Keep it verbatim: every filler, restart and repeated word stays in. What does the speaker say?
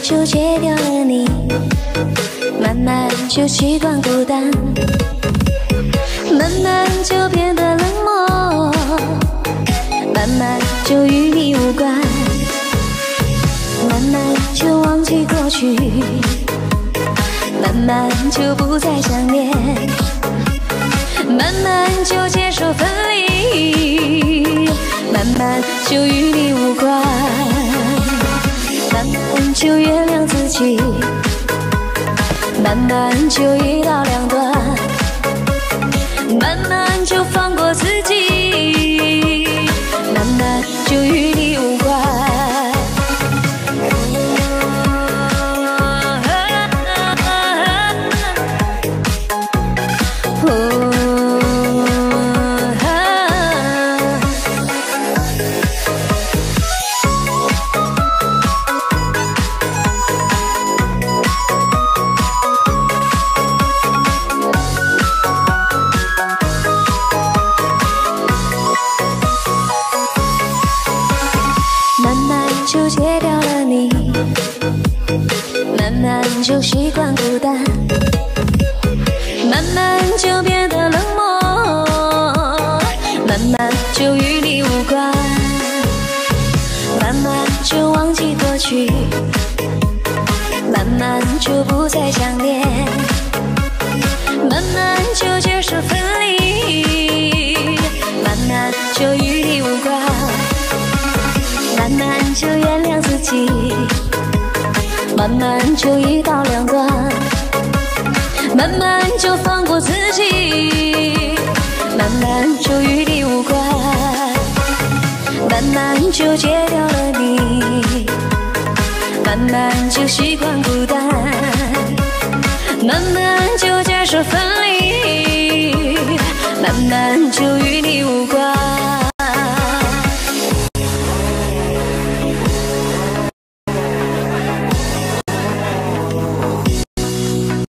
就戒掉了你，慢慢就习惯孤单，慢慢就变得冷漠，慢慢就与你无关，慢慢就忘记过去，慢慢就不再想念，慢慢就接受分离，慢慢就与你无关，慢慢就原谅自己，慢慢就一刀两断，慢慢就放过自己，慢慢就与你无关。慢慢就戒掉了你，慢慢就习惯孤单，慢慢就变得冷漠，慢慢就与你无关，慢慢就忘记过去，慢慢就不再想念，慢慢就接受分离，慢慢就与你无关，慢慢就原谅自己，慢慢就一刀两断，慢慢就放过自己，慢慢就与你无关，慢慢就戒掉了你，慢慢就习惯孤单，慢慢就接受分离，慢慢就与你无关。